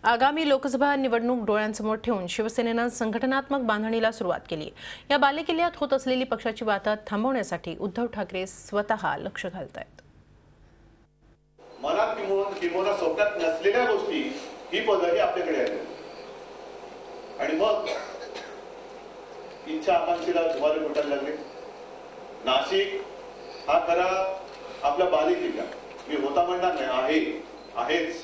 आगामी लोकसभा निवडणूक डोळ्यांसमोर ठेवून शिवसेनेनं संघटनात्मक बांधणीला सुरुवात केली। या बालेकिल्ल्यात होत असलेली पक्षाची वाताहत थांबवण्यासाठी उद्धव ठाकरे स्वतः लक्ष घालतायत। मनात किंवा स्वप्नात नसलेल्या गोष्टी ही पदही आपल्याकडे आहेत आणि मग इच्छा आकांक्षेला धुमारे फुटायला लागले। नाशिक हा खरा आपला बालेकिल्ला मी होता म्हणणार नाही, आहेच।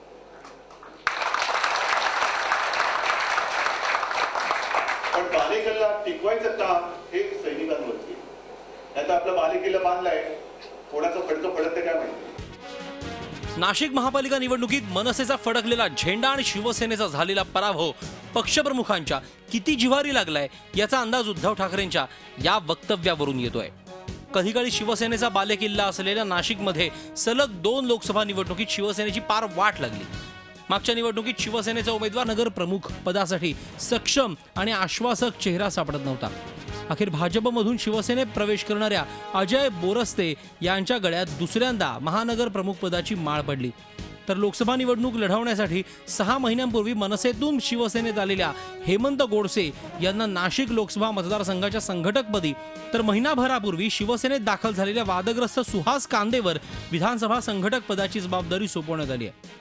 पण बालेकिल्ला टिकवायचं काम हे सैनिकांवरती, आता आपला बालेकिल्ला बांधलाय, कोणाचं फडकं पडत काय माहिती। नाशिक महापालिका निवडणुकीत मनसेचा फडकलेला झेंडा आणि शिवसेनेचा झालेला पराभव पक्षप्रमुखांच्या किती जिव्हारी लागलाय याचा अंदाज उद्धव ठाकरेंच्या या वक्तव्यावरून येतोय। कधी काळी शिवसेनेचा बालेकिल्ला असलेल्या नाशिकमध्ये सलग 2 लोकसभा निवडणुकीत शिवसेनेची पार वाट लागली। मागच्या निवडणुकीत शिवसेनेचा उमेदवार नगर प्रमुख पदासाठी सक्षम आणि आश्वासक चेहरा सापडत नव्हता। अखेर भाजपमधून शिवसेनेत प्रवेश करणाऱ्या अजय बोरस्ते यांच्या गळ्यात दुसऱ्यांदा महानगर प्रमुख पदाची माळ पडली। तर लोकसभा निवडणूक लढवण्यासाठी 6 महिन्यांपूर्वी मनसेतून शिवसेनेत आलेल्या हेमंत गोडसे यांना नाशिक लोकसभा मतदारसंघाच्या संघटकपदी, तर महिनाभरापूर्वी शिवसेनेत दाखल झालेल्या वादग्रस्त सुहास कांदेवर विधानसभा संघटक पदाची जबाबदारी सोपवण्यात आली आहे।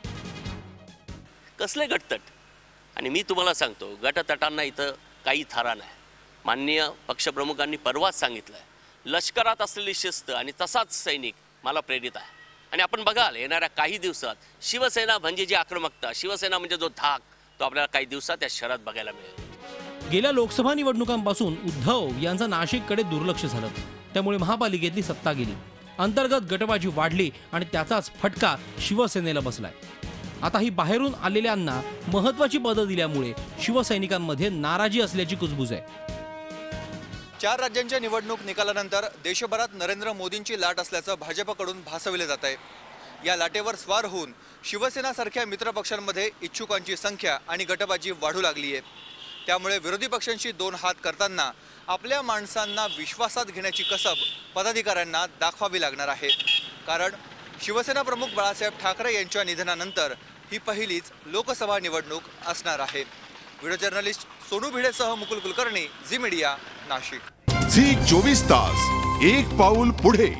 कसले गटतट, आणि मी तुम्हाला सांगतो गटतटांना इथं काही थारा नाही। माननीय पक्षप्रमुखांनी परवाच सांगितलंय, लष्करात असलेली शिस्त आणि तसाच सैनिक मला प्रेरित आहे। आणि आपण बघाल येणाऱ्या काही दिवसात शिवसेना म्हणजे जी आक्रमकता, शिवसेना म्हणजे जो धाक, तो आपल्याला काही दिवसात या शहरात बघायला मिळेल। गेल्या लोकसभा निवडणुकांपासून उद्धव यांचं नाशिककडे दुर्लक्ष झालं, त्यामुळे महापालिकेतली सत्ता गेली, अंतर्गत गटबाजी वाढली आणि त्याचाच फटका शिवसेनेला बसलाय। आता ही बाहेरून आलेल्यांना महत्त्वाची पदं दिल्यामुळे शिवसैनिकांमध्ये नाराजी असल्याची कुजबूज आहे। 4 राज्यांच्या निवडणूक निकालानंतर देशभरात नरेंद्र मोदींची लाट असल्याचं भाजपकडून भासवले जात आहे। या लाटेवर स्वार होऊन शिवसेनासारख्या मित्रपक्षांमध्ये इच्छुकांची संख्या आणि गटबाजी वाढू लागली आहे। त्यामुळे विरोधी पक्षांशी 2 हात करताना आपल्या माणसांना विश्वासात घेण्याची कसब पदाधिकाऱ्यांना दाखवावी लागणार आहे। कारण शिवसेना प्रमुख बाळासाहेब ठाकरे यांच्या निधनानंतर ही पहिलीच लोकसभा निवडणूक असणार आहे। व्हिडिओ जर्नलिस्ट सोनू भिडेसह Mukul Kulkarni, Zee media, Nashik. Zee 24 तास, एक पाऊल पुढे।